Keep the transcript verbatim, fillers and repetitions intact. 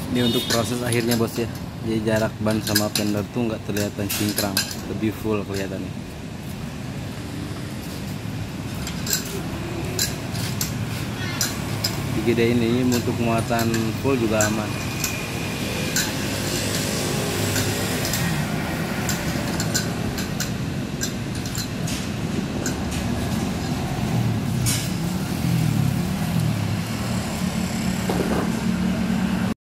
Ini untuk proses akhirnya bos ya. Jadi jarak ban sama fender tuh nggak terlihat cingkrang, lebih full kelihatannya. Di G D ini untuk muatan full juga aman.